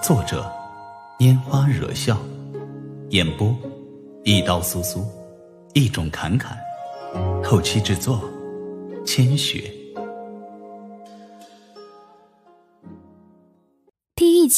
作者拈花惹笑，演播一刀苏苏，一种侃侃，后期制作千雪。 第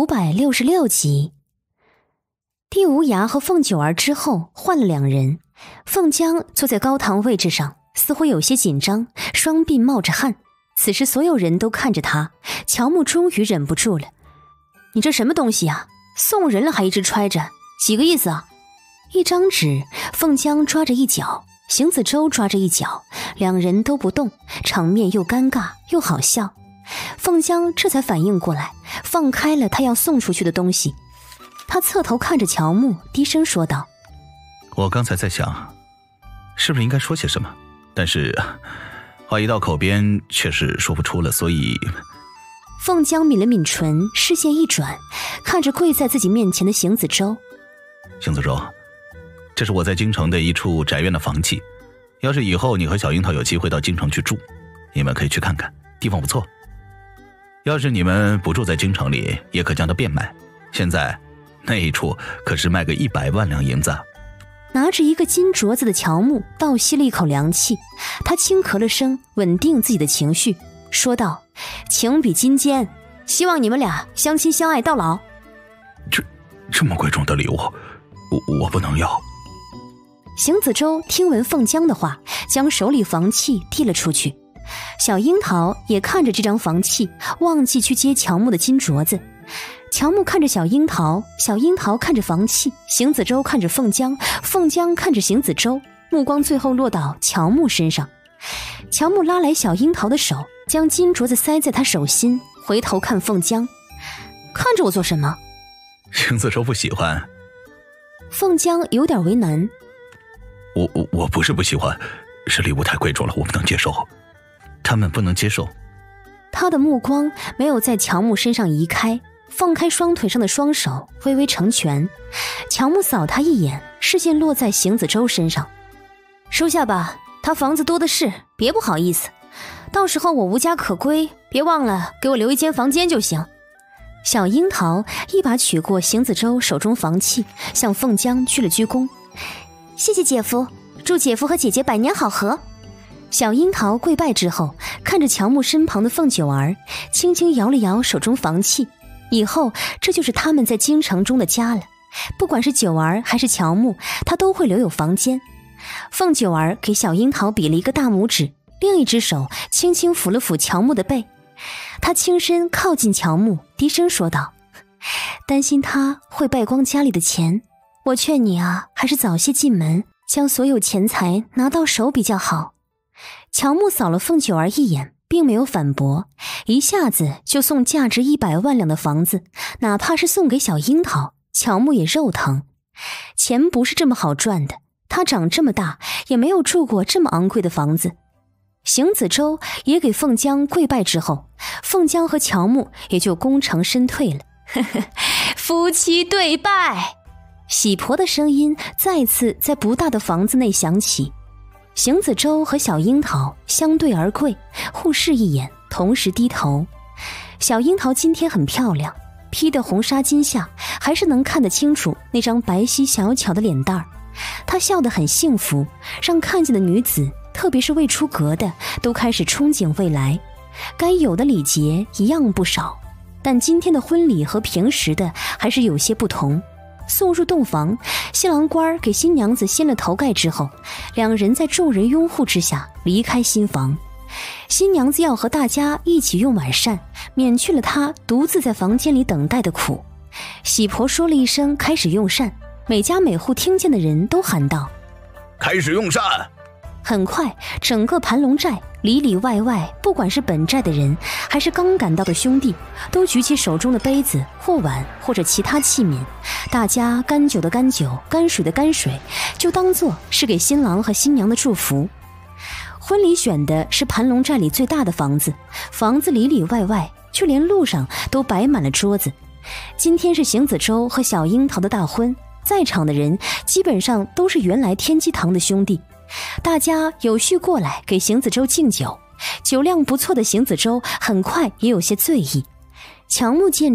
1566集。帝无涯和凤九儿之后换了两人，凤江坐在高堂位置上，似乎有些紧张，双鬓冒着汗。此时所有人都看着他，乔木终于忍不住了：“你这什么东西啊？送人了还一直揣着，几个意思啊？”一张纸，凤江抓着一角，邢子洲抓着一角，两人都不动，场面又尴尬又好笑。凤江这才反应过来，放开了他要送出去的东西。他侧头看着乔木，低声说道：“ 我刚才在想，是不是应该说些什么，但是话一到口边却是说不出了，所以……” 凤江抿了抿唇，视线一转，看着跪在自己面前的邢子洲：“ 邢子洲，这是我在京城的一处宅院的房契，要是以后你和小樱桃有机会到京城去住，你们可以去看看，地方不错。要是你们不住在京城里，也可将它变卖，现在那一处可是卖个100万两银子。” 拿着一个金镯子的乔木倒吸了一口凉气，他轻咳了声，稳定自己的情绪，说道：“情比金坚，希望你们俩相亲相爱到老。” 这么贵重的礼物，我不能要。 邢子洲听闻凤江的话，将手里房契递了出去。小樱桃也看着这张房契，忘记去接乔木的金镯子。乔木看着小樱桃，小樱桃看着房契，邢子洲看着凤江，凤江看着邢子洲，目光最后落到乔木身上。乔木拉来小樱桃的手，将金镯子塞在他手心，回头看凤江：“看着我做什么？” 邢子洲不喜欢。 凤江有点为难：“ 我不是不喜欢，是礼物太贵重了，我不能接受。他们不能接受。” 他的目光没有在乔木身上移开，放开双腿上的双手，微微成拳。乔木扫他一眼，视线落在邢子洲身上：“收下吧，他房子多的是，别不好意思。到时候我无家可归，别忘了给我留一间房间就行。”小樱桃一把取过邢子洲手中房契，向凤江鞠了鞠躬：“谢谢姐夫，祝姐夫和姐姐百年好合。”小樱桃跪拜之后，看着乔木身旁的凤九儿，轻轻摇了摇手中房契。以后这就是他们在京城中的家了，不管是九儿还是乔木，他都会留有房间。凤九儿给小樱桃比了一个大拇指，另一只手轻轻抚了抚乔木的背。他轻身靠近乔木，低声说道：“担心他会败光家里的钱，我劝你啊，还是早些进门，将所有钱财拿到手比较好。”乔木扫了凤九儿一眼，并没有反驳，一下子就送价值100万两的房子，哪怕是送给小樱桃，乔木也肉疼。钱不是这么好赚的，他长这么大也没有住过这么昂贵的房子。邢子洲也给凤江跪拜之后，凤江和乔木也就功成身退了。夫妻对拜，喜婆的声音再次在不大的房子内响起。邢子洲和小樱桃相对而跪，互视一眼，同时低头。小樱桃今天很漂亮，披的红纱巾下还是能看得清楚那张白皙小巧的脸蛋儿。她笑得很幸福，让看见的女子，特别是未出阁的，都开始憧憬未来。该有的礼节一样不少，但今天的婚礼和平时的还是有些不同。送入洞房，新郎官给新娘子掀了头盖之后，两人在众人拥护之下离开新房。新娘子要和大家一起用晚膳，免去了她独自在房间里等待的苦。喜婆说了一声开始用膳，每家每户听见的人都喊道：“ 开始用膳！” 很快，整个盘龙寨里里外外，不管是本寨的人还是刚赶到的兄弟，都举起手中的杯子或碗或者其他器皿，大家干酒的干酒，干水的干水，就当作是给新郎和新娘的祝福。婚礼选的是盘龙寨里最大的房子，房子里里外外，就连路上都摆满了桌子。今天是邢子洲和小樱桃的大婚，在场的人基本上都是原来天机堂的兄弟。大家有序过来给邢子洲敬酒，酒量不错的邢子洲很快也有些醉意。乔木见状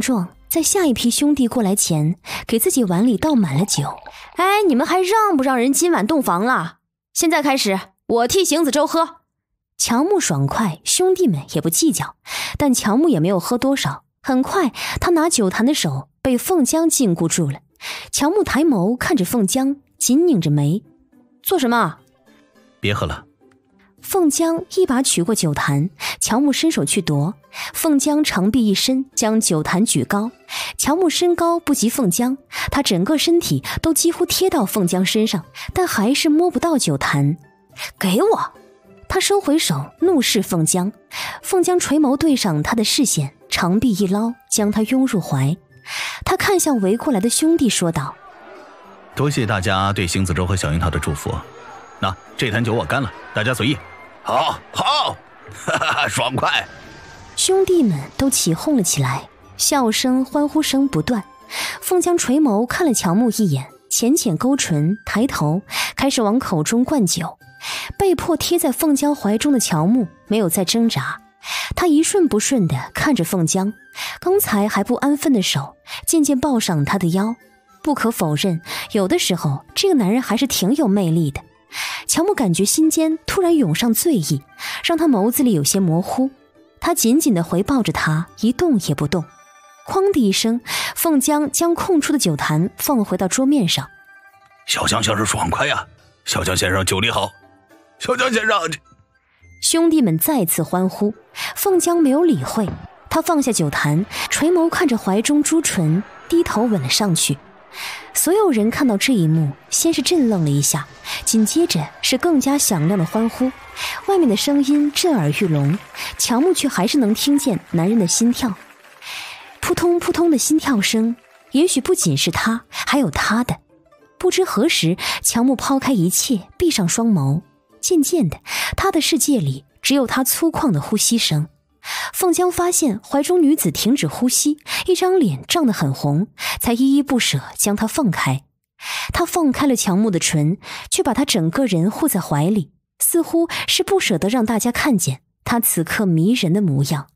在下一批兄弟过来前，给自己碗里倒满了酒。哎，你们还让不让人今晚洞房了？现在开始，我替邢子舟喝。乔木爽快，兄弟们也不计较，但乔木也没有喝多少。很快，他拿酒坛的手被凤江禁锢住了。乔木抬眸看着凤江，紧拧着眉：“做什么？”“ 别喝了。” 凤江一把取过酒坛，乔木伸手去夺。凤江长臂一伸，将酒坛举高。乔木身高不及凤江，他整个身体都几乎贴到凤江身上，但还是摸不到酒坛。“给我！”他收回手，怒视凤江。凤江垂眸对上他的视线，长臂一捞，将他拥入怀。他看向围过来的兄弟，说道：“ 多谢大家对邢子舟和小樱桃的祝福。那这坛酒我干了，大家随意。”“好，好，哈哈，爽快！” 兄弟们都起哄了起来，笑声、欢呼声不断。凤江垂眸看了乔木一眼，浅浅勾唇，抬头开始往口中灌酒。被迫贴在凤江怀中的乔木没有再挣扎，他一顺不顺地看着凤江，刚才还不安分的手渐渐抱上他的腰。不可否认，有的时候这个男人还是挺有魅力的。乔木感觉心间突然涌上醉意，让他眸子里有些模糊。他紧紧地回抱着他，一动也不动。哐的一声，凤江将空出的酒坛放回到桌面上。 “小江先生爽快呀！小江先生酒力好！小江先生！” 兄弟们再次欢呼。凤江没有理会，他放下酒坛，垂眸看着怀中朱唇，低头吻了上去。所有人看到这一幕，先是震愣了一下，紧接着是更加响亮的欢呼。外面的声音震耳欲聋，乔木却还是能听见男人的心跳，扑通扑通的心跳声。也许不仅是他，还有他的。不知何时，乔木抛开一切，闭上双眸。渐渐的，他的世界里只有他粗犷的呼吸声。凤江发现怀中女子停止呼吸，一张脸涨得很红，才依依不舍将她放开。他放开了乔木的唇，却把他整个人护在怀里，似乎是不舍得让大家看见他此刻迷人的模样。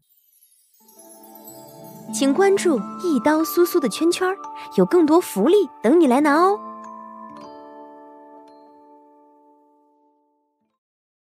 请关注一刀苏苏的圈圈，有更多福利等你来拿哦。